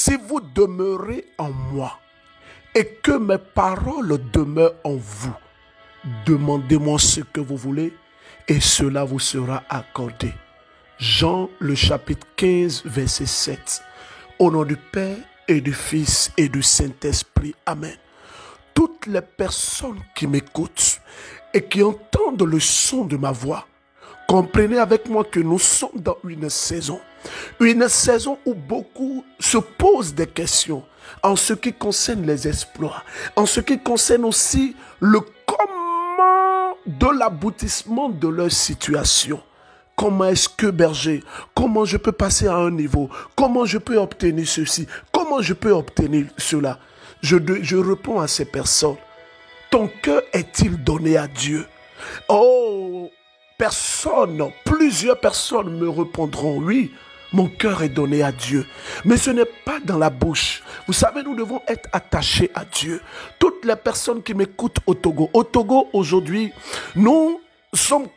si vous demeurez en moi et que mes paroles demeurent en vous, demandez-moi ce que vous voulez et cela vous sera accordé. Jean le chapitre 15 verset 7. Au nom du Père et du Fils et du Saint-Esprit. Amen. Toutes les personnes qui m'écoutent et qui entendent le son de ma voix, comprenez avec moi que nous sommes dans une saison où beaucoup se posent des questions en ce qui concerne les exploits, en ce qui concerne aussi le comment de l'aboutissement de leur situation. Comment est-ce que, berger, comment je peux passer à un niveau? Comment je peux obtenir ceci? Comment je peux obtenir cela? Je réponds à ces personnes. Ton cœur est-il donné à Dieu? Oh, plusieurs personnes me répondront, oui, mon cœur est donné à Dieu. Mais ce n'est pas dans la bouche. Vous savez, nous devons être attachés à Dieu. Toutes les personnes qui m'écoutent au Togo aujourd'hui, nous sommes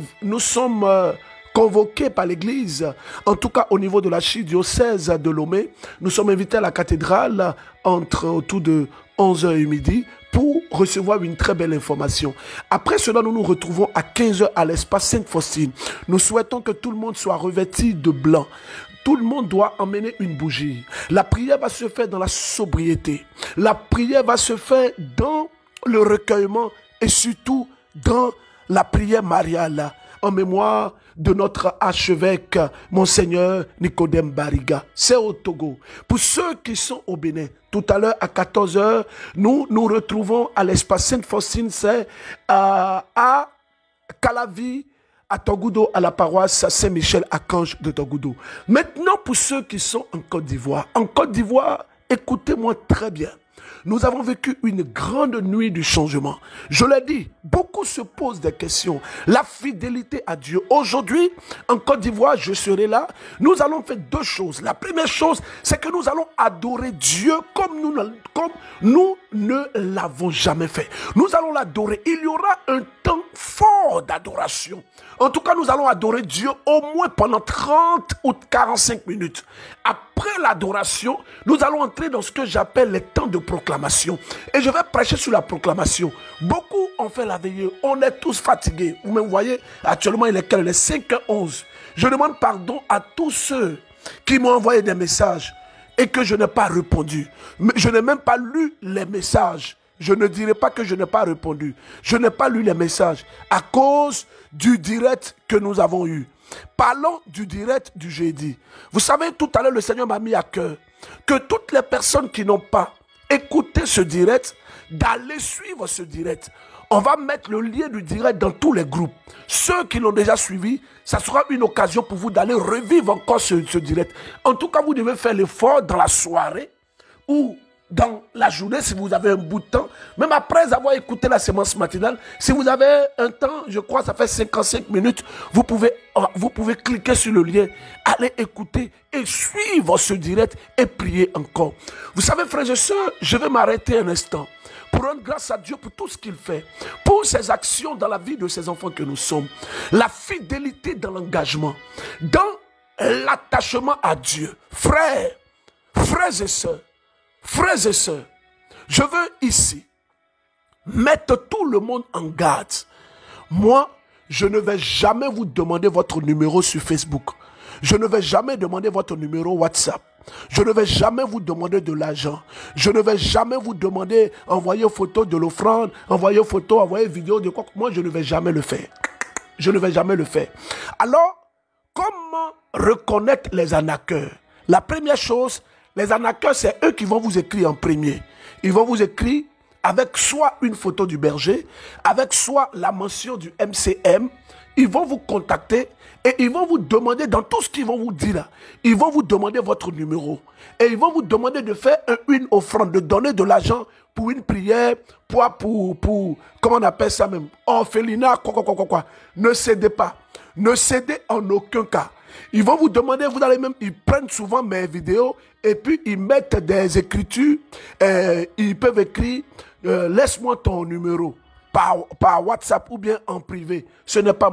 convoqués par l'église, en tout cas au niveau de l'archidiocèse de Lomé. Nous sommes invités à la cathédrale autour de 11h et midi pour recevoir une très belle information. Après cela, nous nous retrouvons à 15h à l'espace Sainte-Faustine. Nous souhaitons que tout le monde soit revêtu de blanc. Tout le monde doit emmener une bougie. La prière va se faire dans la sobriété. La prière va se faire dans le recueillement et surtout dans la prière mariale en mémoire de notre archevêque, Monseigneur Nicodème Bariga. C'est au Togo. Pour ceux qui sont au Bénin, tout à l'heure à 14h, nous nous retrouvons à l'espace Sainte-Faustine, c'est à Calavi, à Togoudou, à la paroisse Saint-Michel-Archange de Togoudou. Maintenant, pour ceux qui sont en Côte d'Ivoire. En Côte d'Ivoire, écoutez-moi très bien. Nous avons vécu une grande nuit du changement. Je l'ai dit, beaucoup se posent des questions. La fidélité à Dieu. Aujourd'hui, en Côte d'Ivoire, je serai là. Nous allons faire deux choses. La première chose, c'est que nous allons adorer Dieu comme nous ne l'avons jamais fait. Nous allons l'adorer. Il y aura un temps fort d'adoration. En tout cas, nous allons adorer Dieu au moins pendant 30 ou 45 minutes. Après l'adoration, nous allons entrer dans ce que j'appelle les temps de proclamation. Et je vais prêcher sur la proclamation. Beaucoup ont fait la veillée. On est tous fatigués. Vous me voyez, actuellement, il est quelle? Il est 5h11. Je demande pardon à tous ceux qui m'ont envoyé des messages et que je n'ai pas répondu. Je n'ai même pas lu les messages. Je ne dirai pas que je n'ai pas répondu. Je n'ai pas lu les messages à cause du direct que nous avons eu. Parlons du direct du jeudi. Vous savez, tout à l'heure, le Seigneur m'a mis à cœur que toutes les personnes qui n'ont pas écouté ce direct, d'aller suivre ce direct. On va mettre le lien du direct dans tous les groupes. Ceux qui l'ont déjà suivi, ça sera une occasion pour vous d'aller revivre encore ce direct. En tout cas, vous devez faire l'effort dans la soirée ou dans la journée, si vous avez un bout de temps, même après avoir écouté la sémence matinale, si vous avez un temps, je crois ça fait 55 minutes, vous pouvez cliquer sur le lien, aller écouter et suivre ce direct et prier encore. Vous savez, frères et sœurs, je vais m'arrêter un instant pour rendre grâce à Dieu pour tout ce qu'il fait, pour ses actions dans la vie de ses enfants que nous sommes, la fidélité dans l'engagement, dans l'attachement à Dieu. Frères et sœurs, je veux ici mettre tout le monde en garde. Moi, je ne vais jamais vous demander votre numéro sur Facebook. Je ne vais jamais demander votre numéro WhatsApp. Je ne vais jamais vous demander de l'argent. Je ne vais jamais vous demander envoyer photo de l'offrande, envoyer photo, envoyer vidéo de quoi. Moi, je ne vais jamais le faire. Je ne vais jamais le faire. Alors, comment reconnaître les arnaqueurs? La première chose, les arnaqueurs, c'est eux qui vont vous écrire en premier. Ils vont vous écrire avec soit une photo du berger, avec soit la mention du MCM. Ils vont vous contacter et ils vont vous demander, dans tout ce qu'ils vont vous dire là, ils vont vous demander votre numéro. Et ils vont vous demander de faire une offrande, de donner de l'argent pour une prière, pour comment on appelle ça même, orphelinat, quoi. Ne cédez pas. Ne cédez en aucun cas. Ils vont vous demander, ils prennent souvent mes vidéos et puis ils mettent des écritures. Ils peuvent écrire, laisse-moi ton numéro par WhatsApp ou bien en privé. Ce n'est pas moi.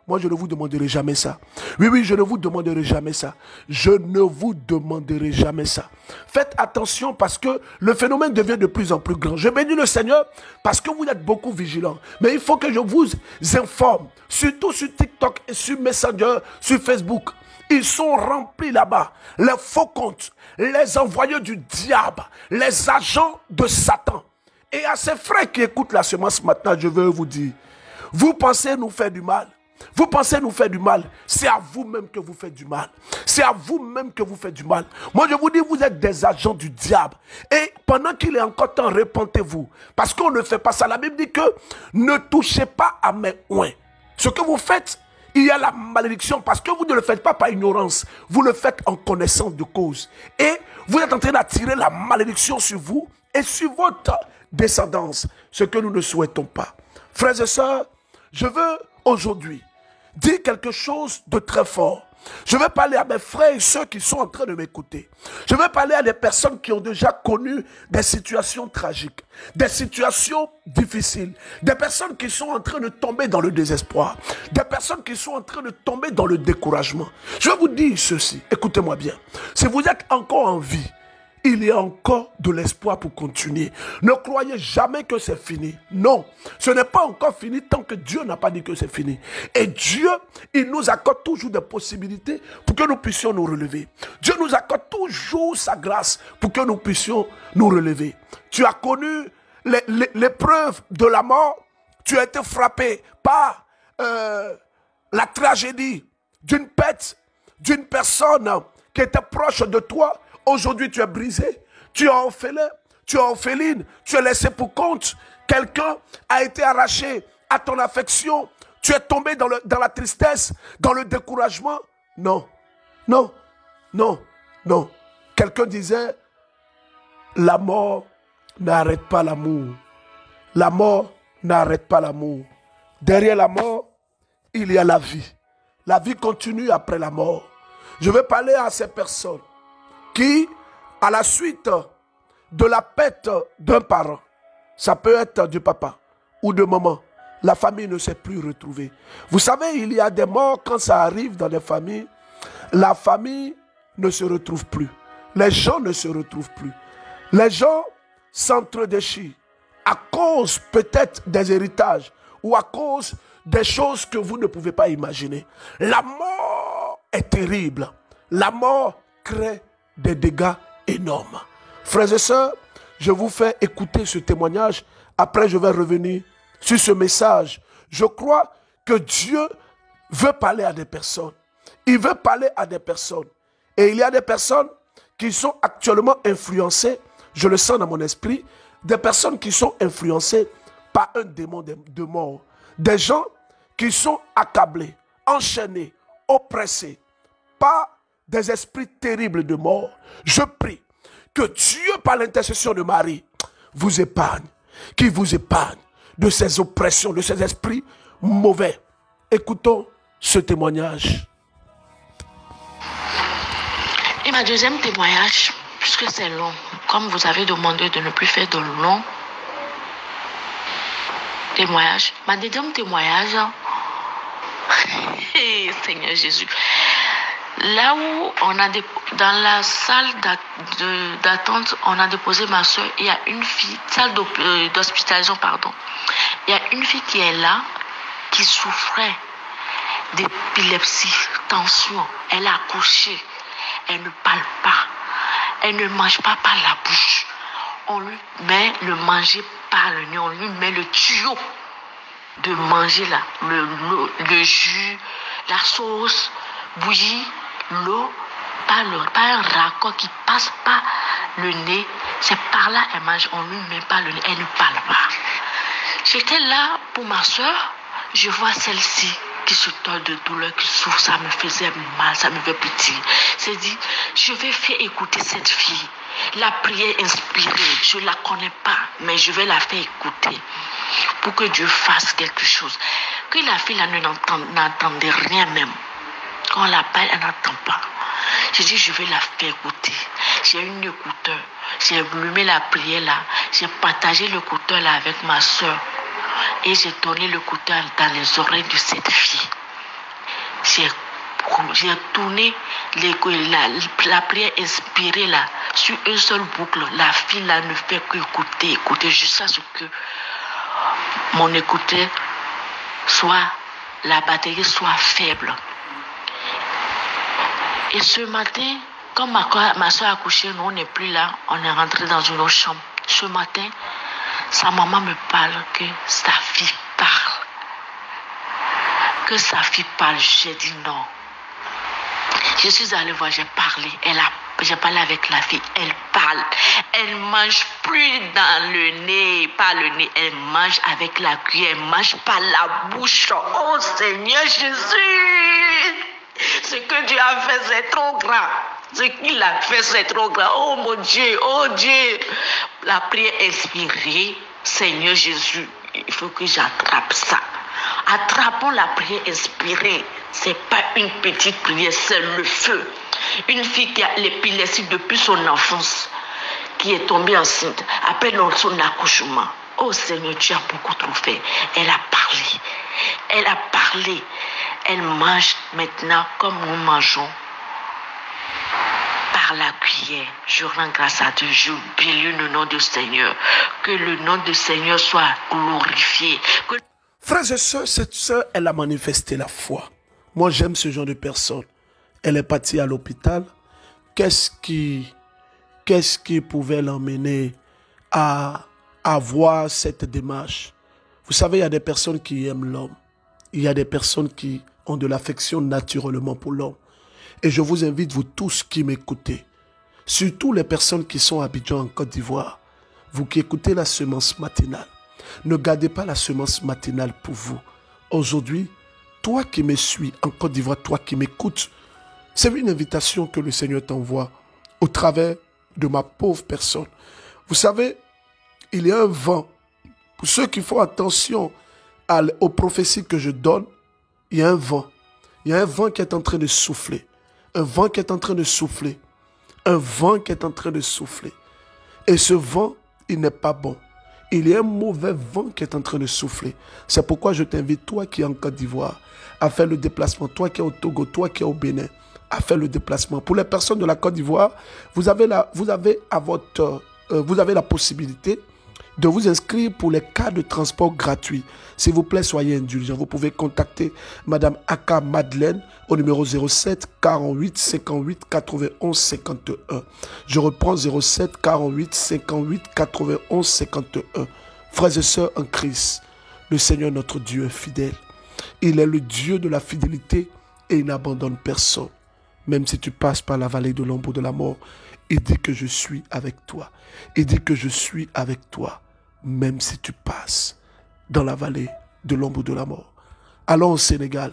Moi, je ne vous demanderai jamais ça. Oui, oui, je ne vous demanderai jamais ça. Je ne vous demanderai jamais ça. Faites attention parce que le phénomène devient de plus en plus grand. Je bénis le Seigneur parce que vous êtes beaucoup vigilants. Mais il faut que je vous informe, surtout sur TikTok et sur Messenger, sur Facebook. Ils sont remplis là-bas. Les faux comptes, les envoyés du diable, les agents de Satan. Et à ces frères qui écoutent la semence maintenant, je veux vous dire, vous pensez nous faire du mal. Vous pensez nous faire du mal. C'est à vous-même que vous faites du mal. C'est à vous-même que vous faites du mal. Moi, je vous dis, vous êtes des agents du diable. Et pendant qu'il est encore temps, repentez-vous. Parce qu'on ne fait pas ça. La Bible dit que ne touchez pas à mes oins. Ce que vous faites, il y a la malédiction parce que vous ne le faites pas par ignorance. Vous le faites en connaissance de cause. Et vous êtes en train d'attirer la malédiction sur vous et sur votre descendance. Ce que nous ne souhaitons pas. Frères et sœurs, je veux aujourd'hui dire quelque chose de très fort. Je vais parler à mes frères et ceux qui sont en train de m'écouter. Je vais parler à des personnes qui ont déjà connu des situations tragiques, des situations difficiles, des personnes qui sont en train de tomber dans le désespoir, des personnes qui sont en train de tomber dans le découragement. Je vais vous dire ceci, écoutez-moi bien. Si vous êtes encore en vie, il y a encore de l'espoir pour continuer. Ne croyez jamais que c'est fini. Non, ce n'est pas encore fini tant que Dieu n'a pas dit que c'est fini. Et Dieu, il nous accorde toujours des possibilités pour que nous puissions nous relever. Dieu nous accorde toujours sa grâce pour que nous puissions nous relever. Tu as connu l'épreuve de la mort. Tu as été frappé par la tragédie d'une perte, d'une personne qui était proche de toi. Aujourd'hui, tu es brisé, tu es orphelin, tu es orpheline, tu es laissé pour compte. Quelqu'un a été arraché à ton affection. Tu es tombé dans la tristesse, dans le découragement. Non, non, non, non. Quelqu'un disait, la mort n'arrête pas l'amour. La mort n'arrête pas l'amour. Derrière la mort, il y a la vie. La vie continue après la mort. Je vais parler à ces personnes qui, à la suite de la perte d'un parent, ça peut être du papa ou de maman, la famille ne s'est plus retrouvée. Vous savez, il y a des morts quand ça arrive dans des familles, la famille ne se retrouve plus. Les gens ne se retrouvent plus. Les gens s'entredéchirent à cause peut-être des héritages ou à cause des choses que vous ne pouvez pas imaginer. La mort est terrible. La mort crée des dégâts énormes. Frères et sœurs, je vous fais écouter ce témoignage. Après, je vais revenir sur ce message. Je crois que Dieu veut parler à des personnes. Il veut parler à des personnes. Et il y a des personnes qui sont actuellement influencées, je le sens dans mon esprit, des personnes qui sont influencées par un démon de mort. Des gens qui sont accablés, enchaînés, oppressés par des esprits terribles de mort. Je prie que Dieu, par l'intercession de Marie, vous épargne, qu'il vous épargne de ces oppressions, de ces esprits mauvais. Écoutons ce témoignage. Et ma deuxième témoignage, puisque c'est long, comme vous avez demandé de ne plus faire de longs témoignages, ma deuxième témoignage, Seigneur Jésus, là où on a dans la salle d'attente, on a déposé ma soeur. Il y a une fille, salle d'hospitalisation, pardon. Il y a une fille qui est là, qui souffrait d'épilepsie, tension. Elle a accouché. Elle ne parle pas. Elle ne mange pas par la bouche. On lui met le manger par le nez. On lui met le tuyau de manger là, le jus, la sauce bouillie, l'eau, pas un raccord qui passe par le nez. C'est par là elle mange, on lui met pas le nez, elle ne parle pas. J'étais là pour ma soeur, je vois celle-ci qui se tord de douleur, qui souffre, ça me faisait mal, ça me fait pitié. J'ai dit, je vais faire écouter cette fille. La prière inspirée, je ne la connais pas, mais je vais la faire écouter pour que Dieu fasse quelque chose. Que la fille là n'entendait rien même. Quand on la parle, elle n'entend pas. J'ai dit, je vais la faire écouter. J'ai un écouteur. J'ai allumé la prière là. J'ai partagé l'écouteur là avec ma soeur. Et j'ai donné l'écouteur dans les oreilles de cette fille. j'ai tourné la prière inspirée là, sur une seule boucle. La fille là ne fait qu'écouter, jusqu'à ce que mon écouteur la batterie soit faible. Et ce matin, quand ma soeur a couché, nous on n'est plus là, on est rentré dans une autre chambre. Ce matin, sa maman me parle que sa fille parle. Que sa fille parle, j'ai dit non. Je suis allée voir, j'ai parlé. J'ai parlé avec la fille, elle parle. Elle mange plus dans le nez, pas le nez, elle mange avec la cuillère, elle mange par la bouche. Oh Seigneur Jésus! Ce que Dieu a fait, c'est trop grand. Ce qu'il a fait, c'est trop grand. Oh mon Dieu, oh Dieu. La prière inspirée, Seigneur Jésus, il faut que j'attrape ça. Attrapons la prière inspirée. C'est pas une petite prière, c'est le feu. Une fille qui a l'épilepsie depuis son enfance, qui est tombée enceinte après son accouchement. Oh Seigneur, tu as beaucoup trop fait. Elle a parlé. Elle a parlé. Elle mange maintenant comme nous mangeons. Par la cuillère. Je rends grâce à Dieu. Je bénis le nom du Seigneur. Que le nom du Seigneur soit glorifié. Frères et sœurs, cette sœur, elle a manifesté la foi. Moi, j'aime ce genre de personne. Elle est partie à l'hôpital. Qu'est-ce qui pouvait l'emmener à avoir cette démarche? Vous savez, il y a des personnes qui aiment l'homme. Il y a des personnes qui ont de l'affection naturellement pour l'homme. Et je vous invite, vous tous qui m'écoutez, surtout les personnes qui sont à Abidjan en Côte d'Ivoire, vous qui écoutez la semence matinale, ne gardez pas la semence matinale pour vous. Aujourd'hui, toi qui me suis en Côte d'Ivoire, toi qui m'écoutes, c'est une invitation que le Seigneur t'envoie au travers de ma pauvre personne. Vous savez, il y a un vent. Pour ceux qui font attention aux prophéties que je donne, il y a un vent. Il y a un vent qui est en train de souffler. Un vent qui est en train de souffler. Un vent qui est en train de souffler. Et ce vent, il n'est pas bon. Il y a un mauvais vent qui est en train de souffler. C'est pourquoi je t'invite, toi qui es en Côte d'Ivoire, à faire le déplacement. Toi qui es au Togo, toi qui es au Bénin, à faire le déplacement. Pour les personnes de la Côte d'Ivoire, vous avez la possibilité de vous inscrire pour les cas de transport gratuits. S'il vous plaît, soyez indulgents. Vous pouvez contacter Madame Aka Madeleine au numéro 07 48 58 91 51. Je reprends 07 48 58 91 51. Frères et sœurs en Christ, le Seigneur notre Dieu est fidèle. Il est le Dieu de la fidélité et il n'abandonne personne. Même si tu passes par la vallée de l'ombre de la mort, il dit que je suis avec toi. Il dit que je suis avec toi, même si tu passes dans la vallée de l'ombre de la mort. Allons au Sénégal.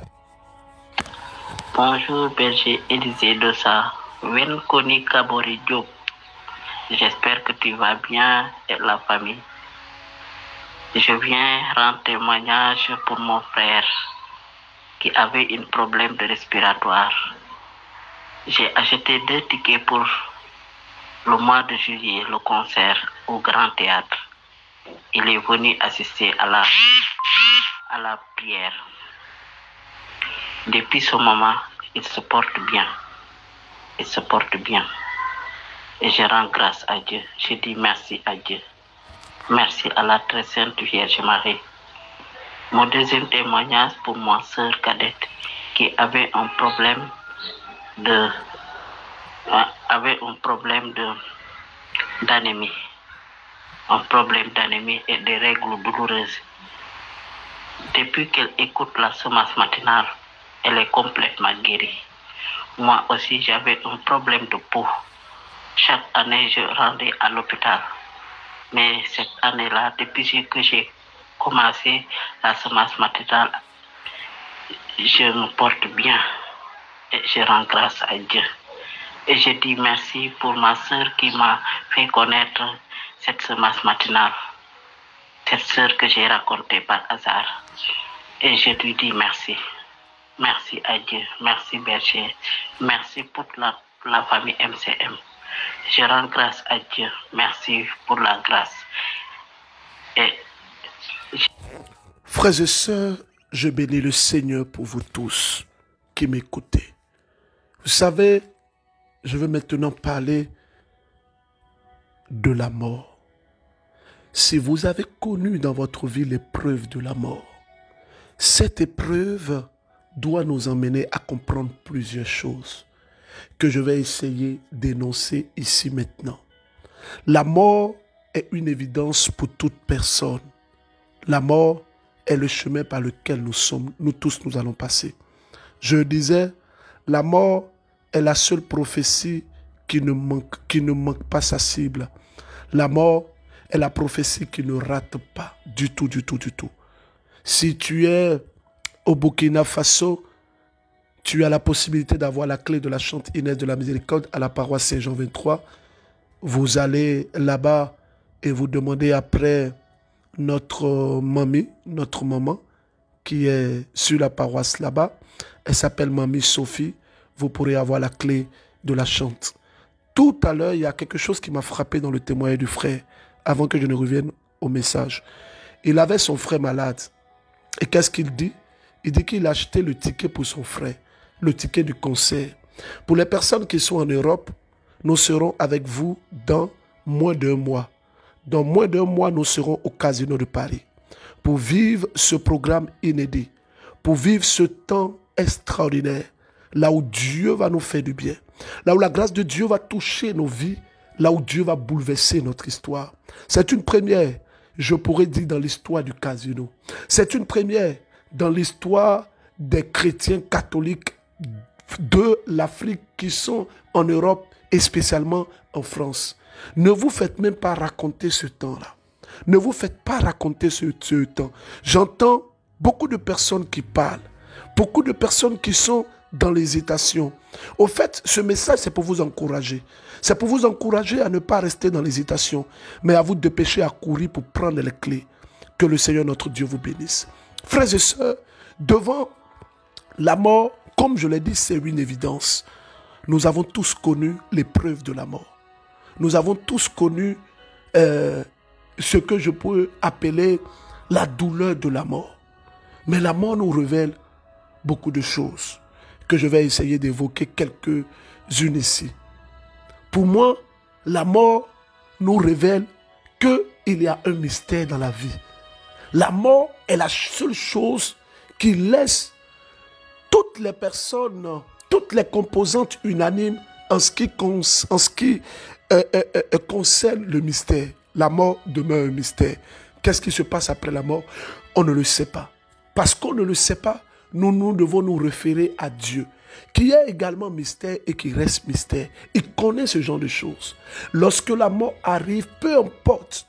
Bonjour, berger Élisée Dossa. Wenkoni Kabori Diop. J'espère que tu vas bien et la famille. Je viens rendre témoignage pour mon frère qui avait un problème de respiratoire. J'ai acheté 2 tickets pour le mois de juillet, le concert au Grand Théâtre. Il est venu assister à la prière. Depuis ce moment, il se porte bien. Il se porte bien. Et je rends grâce à Dieu. Je dis merci à Dieu. Merci à la très sainte Vierge Marie. Mon deuxième témoignage pour ma sœur cadette qui avait un problème d'anémie. Un problème d'anémie et de règles douloureuses. Depuis qu'elle écoute la semence matinale, elle est complètement guérie. Moi aussi, j'avais un problème de peau. Chaque année, je rendais à l'hôpital. Mais cette année-là, depuis que j'ai commencé la semence matinale, je me porte bien. Et je rends grâce à Dieu. Et je dis merci pour ma sœur qui m'a fait connaître cette semence matinale. Cette sœur que j'ai racontée par hasard. Et je lui dis merci. Merci à Dieu. Merci berger. Merci pour la famille MCM. Je rends grâce à Dieu. Merci pour la grâce. Frères et sœurs, je bénis le Seigneur pour vous tous. qui m'écoutez. Vous savez, je vais maintenant parler de la mort. Si vous avez connu dans votre vie l'épreuve de la mort, cette épreuve doit nous emmener à comprendre plusieurs choses que je vais essayer d'énoncer ici maintenant. La mort est une évidence pour toute personne. La mort est le chemin par lequel nous tous nous allons passer. Je disais, la mort est la seule prophétie qui ne manque pas sa cible. La mort est la prophétie qui ne rate pas du tout. Si tu es au Burkina Faso, tu as la possibilité d'avoir la clé de la Chante Inès de la Miséricorde à la paroisse Saint-Jean 23. Vous allez là-bas et vous demandez après notre maman, qui est sur la paroisse là-bas. Elle s'appelle Mamie Sophie. Vous pourrez avoir la clé de la Chante. Tout à l'heure, il y a quelque chose qui m'a frappé dans le témoignage du frère, avant que je ne revienne au message. Il avait son frère malade. Et qu'est-ce qu'il dit? Il dit qu'il a acheté le ticket pour son frère, le ticket du concert. Pour les personnes qui sont en Europe, nous serons avec vous dans moins d'1 mois. Dans moins d'1 mois, nous serons au Casino de Paris pour vivre ce programme inédit, pour vivre ce temps extraordinaire, là où Dieu va nous faire du bien, là où la grâce de Dieu va toucher nos vies, là où Dieu va bouleverser notre histoire. C'est une première, je pourrais dire, dans l'histoire du Casino. C'est une première dans l'histoire des chrétiens catholiques de l'Afrique qui sont en Europe et spécialement en France. Ne vous faites même pas raconter ce temps-là. Ne vous faites pas raconter ce temps. J'entends beaucoup de personnes qui parlent, beaucoup de personnes qui sont dans l'hésitation. Au fait, ce message, c'est pour vous encourager. C'est pour vous encourager à ne pas rester dans l'hésitation, mais à vous dépêcher à courir pour prendre les clés. Que le Seigneur notre Dieu vous bénisse. Frères et sœurs, devant la mort, comme je l'ai dit, c'est une évidence. Nous avons tous connu l'épreuve de la mort. Nous avons tous connu ce que je peux appeler la douleur de la mort. Mais la mort nous révèle beaucoup de choses que je vais essayer d'évoquer quelques-unes ici. Pour moi, la mort nous révèle qu'il y a un mystère dans la vie. La mort est la seule chose qui laisse toutes les personnes, toutes les composantes unanimes en ce qui concerne le mystère. La mort demeure un mystère. Qu'est-ce qui se passe après la mort? On ne le sait pas. Parce qu'on ne le sait pas, nous devons nous référer à Dieu, qui est également mystère et qui reste mystère. Il connaît ce genre de choses. Lorsque la mort arrive, peu importe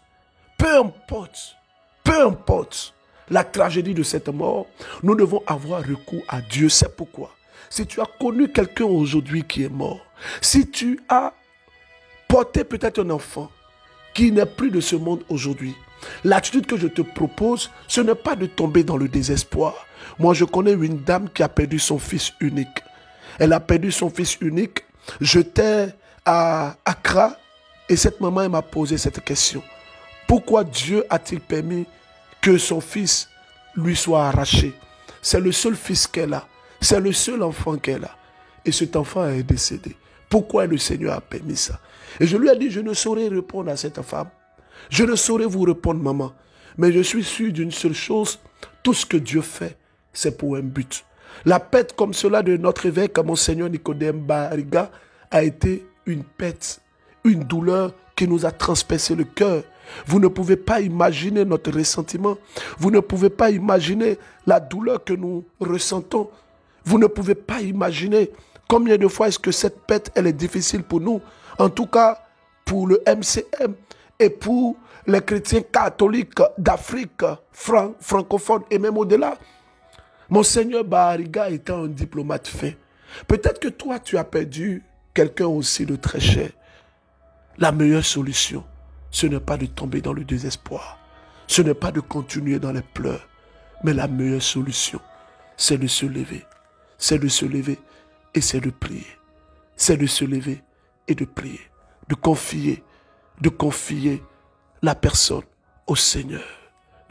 la tragédie de cette mort, nous devons avoir recours à Dieu. C'est pourquoi, si tu as connu quelqu'un aujourd'hui qui est mort, si tu as porté peut-être un enfant qui n'est plus de ce monde aujourd'hui, l'attitude que je te propose, ce n'est pas de tomber dans le désespoir. Moi, je connais une dame qui a perdu son fils unique. Elle a perdu son fils unique. J'étais à Accra et cette maman elle m'a posé cette question. Pourquoi Dieu a-t-il permis que son fils lui soit arraché? C'est le seul fils qu'elle a. C'est le seul enfant qu'elle a. Et cet enfant est décédé. Pourquoi le Seigneur a permis ça? Et je lui ai dit, je ne saurais répondre à cette femme. Je ne saurais vous répondre, maman. Mais je suis sûr d'une seule chose. Tout ce que Dieu fait, c'est pour un but. La perte comme cela de notre évêque, Monseigneur Nicodème Bariga, a été une perte, une douleur qui nous a transpercé le cœur. Vous ne pouvez pas imaginer notre ressentiment. Vous ne pouvez pas imaginer la douleur que nous ressentons. Vous ne pouvez pas imaginer combien de fois est-ce que cette perte, elle est difficile pour nous. En tout cas, pour le MCM et pour les chrétiens catholiques d'Afrique francophone et même au-delà. Monseigneur Bariga étant un diplomate fin, peut-être que toi, tu as perdu quelqu'un aussi de très cher. La meilleure solution, ce n'est pas de tomber dans le désespoir. Ce n'est pas de continuer dans les pleurs. Mais la meilleure solution, c'est de se lever. C'est de se lever et c'est de prier. C'est de se lever et de prier. De confier la personne au Seigneur.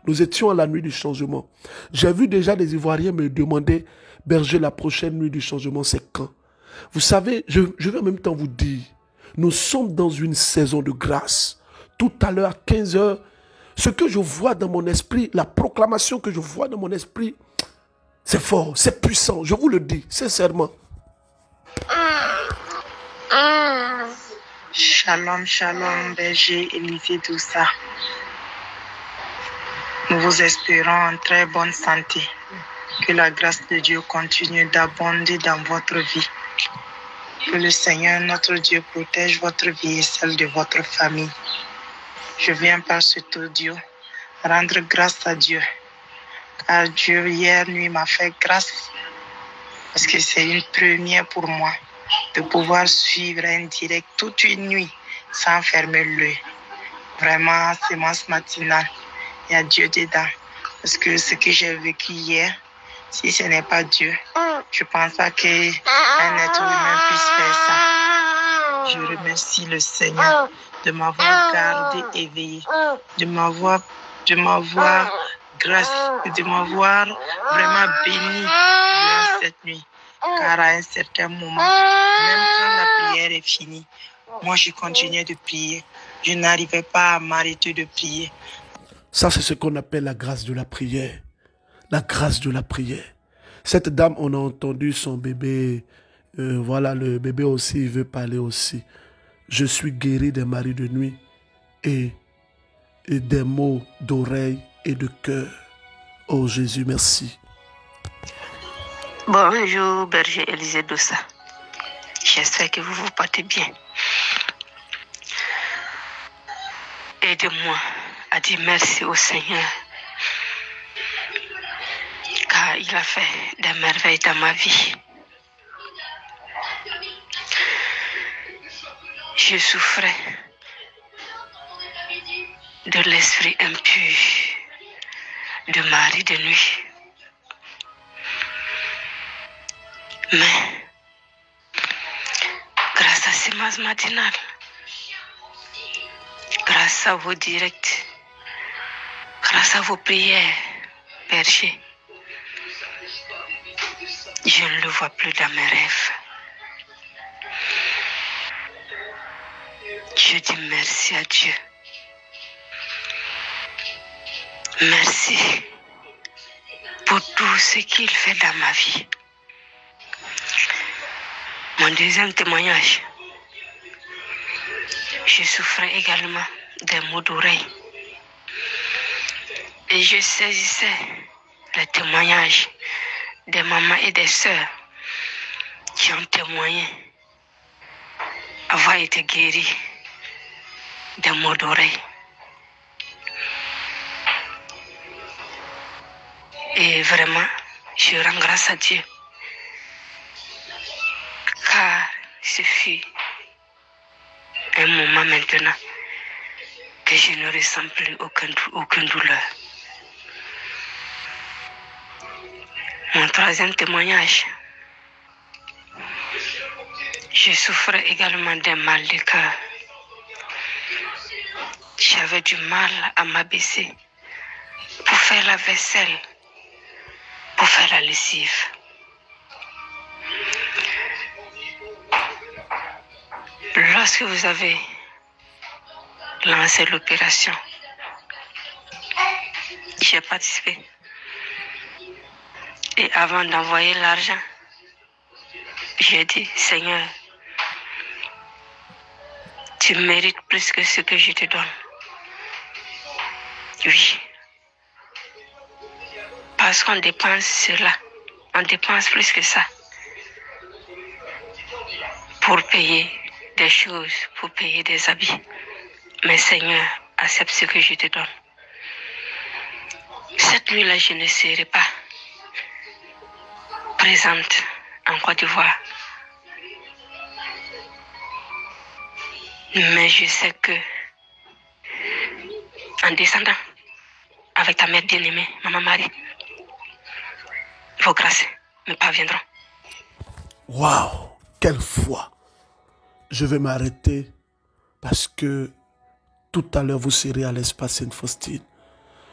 Nous étions à la nuit du changement. J'ai vu déjà des Ivoiriens me demander, berger, la prochaine nuit du changement, c'est quand? Vous savez, je vais en même temps vous dire, nous sommes dans une saison de grâce. Tout à l'heure, à 15 heures, ce que je vois dans mon esprit, la proclamation que je vois dans mon esprit, c'est fort, c'est puissant, je vous le dis, sincèrement. Shalom, shalom, berger Élisée Doussa. Nous vous espérons en très bonne santé. Que la grâce de Dieu continue d'abonder dans votre vie. Que le Seigneur, notre Dieu, protège votre vie et celle de votre famille. Je viens par cet audio rendre grâce à Dieu. Car Dieu, hier nuit, m'a fait grâce. Parce que c'est une première pour moi de pouvoir suivre un direct toute une nuit sans fermer l'œil. Vraiment, séance matinale. Il y a Dieu dedans. Parce que ce que j'ai vécu hier, si ce n'est pas Dieu, je ne pense pas qu'un être humain puisse faire ça. Je remercie le Seigneur de m'avoir gardé éveillé, de m'avoir grâce, de m'avoir vraiment béni durant cette nuit. Car à un certain moment, même quand la prière est finie, moi je continuais de prier. Je n'arrivais pas à m'arrêter de prier. Ça, c'est ce qu'on appelle la grâce de la prière. La grâce de la prière. Cette dame, on a entendu son bébé. Voilà, le bébé aussi, il veut parler aussi. Je suis guéri des maris de nuit et des maux d'oreille et de cœur. Oh Jésus, merci. Bonjour, berger Élisée Doussa. J'espère que vous vous portez bien. Aidez-moi à dire merci au Seigneur, car il a fait des merveilles dans ma vie. Je souffrais de l'esprit impur, de mari de nuit. Mais, grâce à ces masses matinales, grâce à vos directs, grâce à vos prières, berger, je ne le vois plus dans mes rêves. Je dis merci à Dieu. Merci pour tout ce qu'il fait dans ma vie. Mon deuxième témoignage, je souffrais également des maux d'oreille. Et je saisissais les témoignages des mamans et des sœurs qui ont témoigné avoir été guéris des maux d'oreille. Et vraiment, je rends grâce à Dieu. Car ce fut un moment maintenant que je ne ressens plus aucune douleur. Mon troisième témoignage, je souffrais également d'un mal de cœur. J'avais du mal à m'abaisser pour faire la vaisselle, pour faire la lessive. Lorsque vous avez lancé l'opération, j'ai participé. Et avant d'envoyer l'argent, j'ai dit, Seigneur, tu mérites plus que ce que je te donne. Oui. Parce qu'on dépense cela, on dépense plus que ça pour payer des choses, pour payer des habits. Mais Seigneur, accepte ce que je te donne. Cette nuit-là, je ne serai pas présente en Côte d'Ivoire. Mais je sais que en descendant avec ta mère bien-aimée, Maman Marie, vos grâces me parviendront. Waouh, quelle foi! Je vais m'arrêter parce que tout à l'heure vous serez à l'espace Sainte-Faustine.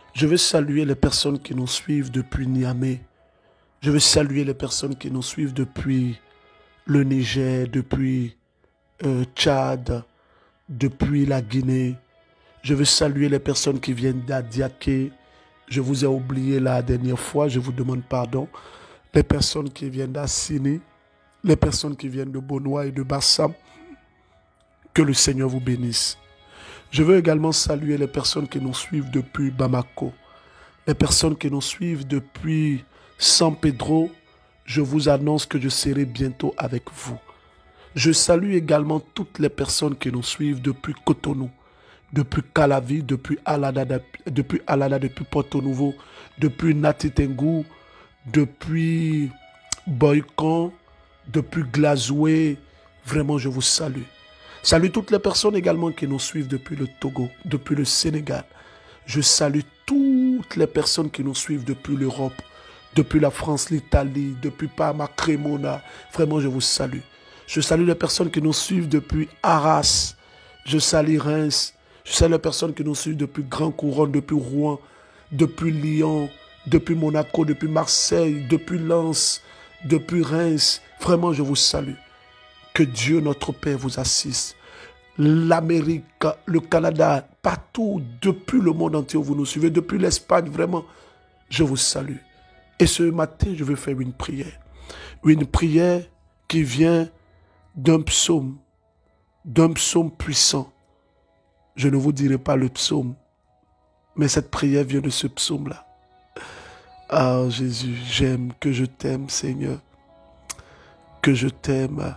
Je veux saluer les personnes qui nous suivent depuis Niamey. Je veux saluer les personnes qui nous suivent depuis le Niger, depuis Tchad, depuis la Guinée. Je veux saluer les personnes qui viennent d'Adiaké. Je vous ai oublié la dernière fois, je vous demande pardon. Les personnes qui viennent d'Assini, les personnes qui viennent de Bonois et de Bassam. Que le Seigneur vous bénisse. Je veux également saluer les personnes qui nous suivent depuis Bamako. Les personnes qui nous suivent depuis San Pedro. Je vous annonce que je serai bientôt avec vous. Je salue également toutes les personnes qui nous suivent depuis Cotonou, depuis Calavi, depuis Alada, depuis Porto Nouveau, depuis Natitengu, depuis Boycon, depuis Glazoué. Vraiment, je vous salue. Salut toutes les personnes également qui nous suivent depuis le Togo, depuis le Sénégal. Je salue toutes les personnes qui nous suivent depuis l'Europe, depuis la France, l'Italie, depuis Parma, Cremona. Vraiment, je vous salue. Je salue les personnes qui nous suivent depuis Arras. Je salue Reims. Je salue les personnes qui nous suivent depuis Grand Couronne, depuis Rouen, depuis Lyon, depuis Monaco, depuis Marseille, depuis Lens, depuis Reims. Vraiment, je vous salue. Que Dieu, notre Père, vous assiste. L'Amérique, le Canada, partout, depuis le monde entier où vous nous suivez, depuis l'Espagne, vraiment, je vous salue. Et ce matin, je veux faire une prière. Une prière qui vient d'un psaume puissant. Je ne vous dirai pas le psaume, mais cette prière vient de ce psaume-là. Ah Jésus, j'aime, que je t'aime, Seigneur. Que je t'aime.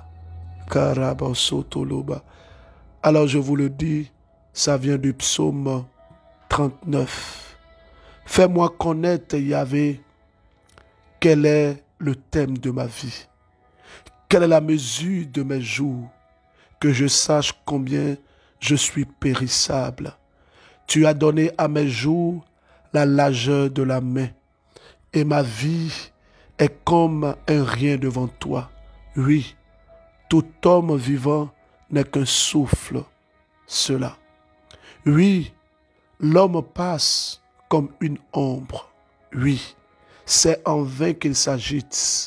Alors je vous le dis, ça vient du psaume 39. Fais-moi connaître, Yahvé, quel est le thème de ma vie. Quelle est la mesure de mes jours, que je sache combien je suis périssable. Tu as donné à mes jours la largeur de la main, et ma vie est comme un rien devant toi. Oui, tout homme vivant n'est qu'un souffle, cela. Oui, l'homme passe comme une ombre. Oui, c'est en vain qu'il s'agite.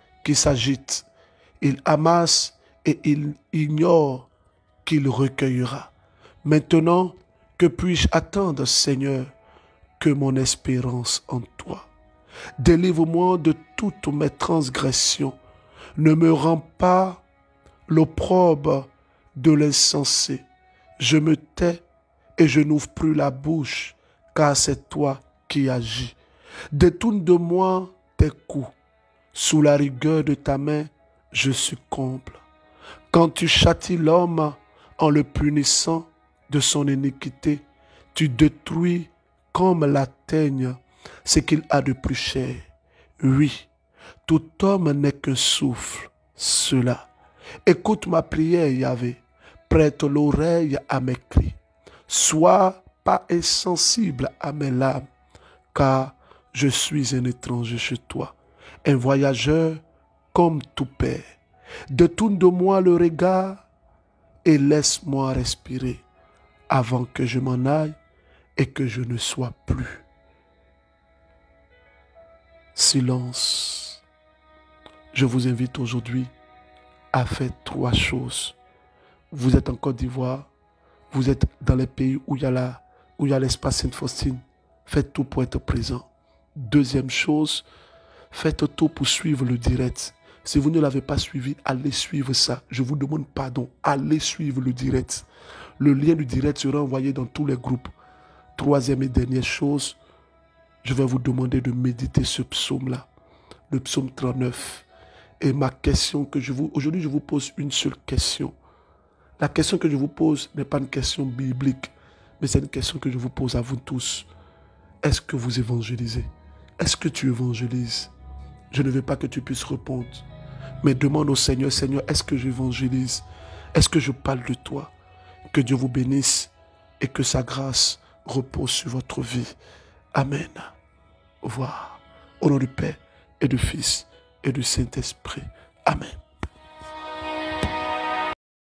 Il amasse et il ignore qu'il recueillera. Maintenant, que puis-je attendre, Seigneur, que mon espérance en toi? Délivre-moi de toutes mes transgressions. Ne me rends pas l'opprobre de l'insensé. Je me tais et je n'ouvre plus la bouche, car c'est toi qui agis. Détourne de moi tes coups. Sous la rigueur de ta main, je succombe. Quand tu châties l'homme en le punissant de son iniquité, tu détruis comme la teigne ce qu'il a de plus cher. Oui, tout homme n'est qu'un souffle, cela. Écoute ma prière, Yahvé. Prête l'oreille à mes cris. Sois pas insensible à mes larmes, car je suis un étranger chez toi, un voyageur comme tout père. Détourne de moi le regard et laisse-moi respirer avant que je m'en aille et que je ne sois plus. Silence. Je vous invite aujourd'hui à faire 3 choses. Vous êtes en Côte d'Ivoire, vous êtes dans les pays où il y a l'espace Sainte-Faustine. Faites tout pour être présent. Deuxième chose, faites tout pour suivre le direct. Si vous ne l'avez pas suivi, allez suivre ça. Je vous demande pardon. Allez suivre le direct. Le lien du direct sera envoyé dans tous les groupes. Troisième et dernière chose, je vais vous demander de méditer ce psaume-là, le psaume 39. Et ma question que aujourd'hui, je vous pose une seule question. La question que je vous pose n'est pas une question biblique, mais c'est une question que je vous pose à vous tous. Est-ce que vous évangélisez? Est-ce que tu évangélises? Je ne veux pas que tu puisses répondre, mais demande au Seigneur, Seigneur, est-ce que j'évangélise? Est-ce que je parle de toi? Que Dieu vous bénisse et que sa grâce repose sur votre vie. Amen. Au revoir. Au nom du Père et du Fils et du Saint-Esprit. Amen.